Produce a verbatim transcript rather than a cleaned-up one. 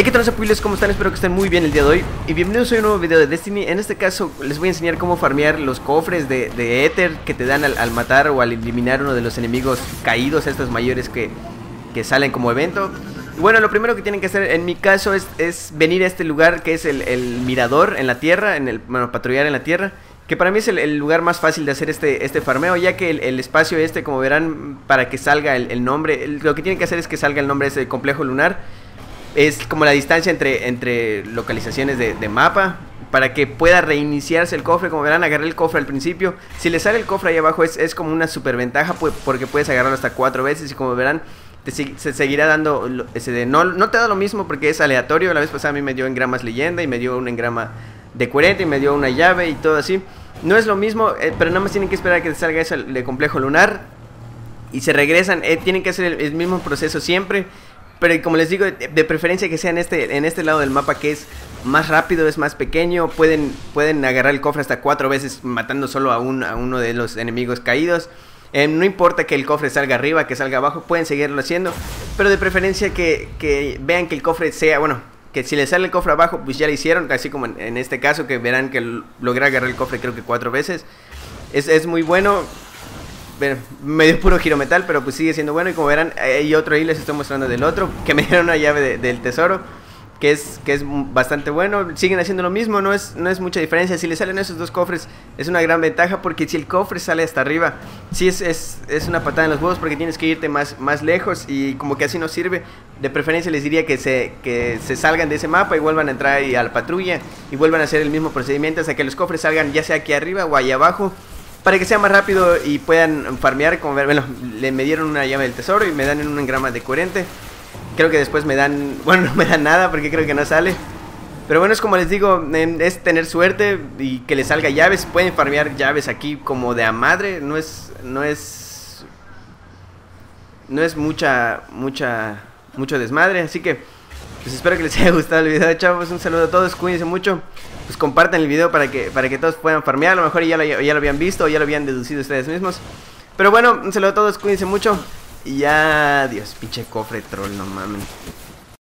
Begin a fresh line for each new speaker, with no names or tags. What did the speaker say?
Hey, ¿qué tal, puiles? ¿Cómo están? Espero que estén muy bien el día de hoy. Y bienvenidos a un nuevo video de Destiny. En este caso les voy a enseñar cómo farmear los cofres de, de Éter que te dan al, al matar o al eliminar uno de los enemigos caídos, estos mayores que, que salen como evento. Y bueno, lo primero que tienen que hacer en mi caso es, es venir a este lugar que es el, el mirador en la tierra, en el, bueno, patrullar en la tierra. Que para mí es el, el lugar más fácil de hacer este, este farmeo, ya que el, el espacio este, como verán, para que salga el, el nombre, el, lo que tienen que hacer es que salga el nombre de ese complejo lunar. Es como la distancia entre, entre localizaciones de, de mapa, para que pueda reiniciarse el cofre. Como verán, agarré el cofre al principio. Si le sale el cofre ahí abajo es, es como una super ventaja, pues, porque puedes agarrarlo hasta cuatro veces. Y como verán, te se seguirá dando ese de no, no te da lo mismo porque es aleatorio. La vez pasada a mí me dio engramas leyenda y me dio un engrama de coherente y me dio una llave y todo así. No es lo mismo, eh, pero nada más tienen que esperar a que te salga eso de complejo lunar y se regresan. eh, Tienen que hacer el, el mismo proceso siempre. Pero como les digo, de preferencia que sea en este, en este lado del mapa, que es más rápido, es más pequeño. Pueden, pueden agarrar el cofre hasta cuatro veces matando solo a, un, a uno de los enemigos caídos. eh, No importa que el cofre salga arriba, que salga abajo, pueden seguirlo haciendo. Pero de preferencia que, que vean que el cofre sea, bueno, que si les sale el cofre abajo, pues ya lo hicieron. Así como en, en este caso, que verán que logré agarrar el cofre creo que cuatro veces. Es, es muy bueno. Medio puro girometal, pero pues sigue siendo bueno. Y como verán, hay otro ahí, les estoy mostrando del otro, que me dieron una llave de, del tesoro, que es, que es bastante bueno. Siguen haciendo lo mismo, no es, no es mucha diferencia. Si le salen esos dos cofres es una gran ventaja, porque si el cofre sale hasta arriba, sí es, es, es una patada en los huevos, porque tienes que irte más, más lejos. Y como que así no sirve. De preferencia les diría que se, que se salgan de ese mapa y vuelvan a entrar ahí a la patrulla y vuelvan a hacer el mismo procedimiento hasta que los cofres salgan ya sea aquí arriba o allá abajo, para que sea más rápido y puedan farmear. Como ver, bueno, le me dieron una llave del tesoro y me dan un engrama de coherente. Creo que después me dan, bueno, no me dan nada porque creo que no sale. Pero bueno, es como les digo, es tener suerte y que les salga llaves. Pueden farmear llaves aquí como de a madre. No es, no es, no es mucha, mucha, mucho desmadre. Así que, pues espero que les haya gustado el video, chavos. Un saludo a todos, cuídense mucho. Pues compartan el video para que, para que todos puedan farmear. A lo mejor ya lo, ya lo habían visto o ya lo habían deducido ustedes mismos. Pero bueno, un saludo a todos, cuídense mucho. Y ya, Dios, pinche cofre troll, no mames.